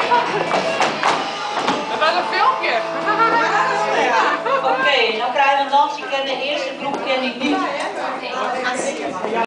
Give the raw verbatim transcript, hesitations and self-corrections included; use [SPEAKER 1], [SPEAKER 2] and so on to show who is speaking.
[SPEAKER 1] Dat was een filmpje.
[SPEAKER 2] Oké, okay, dan krijgen we een dans. Ik ken de eerste groep ken ik niet.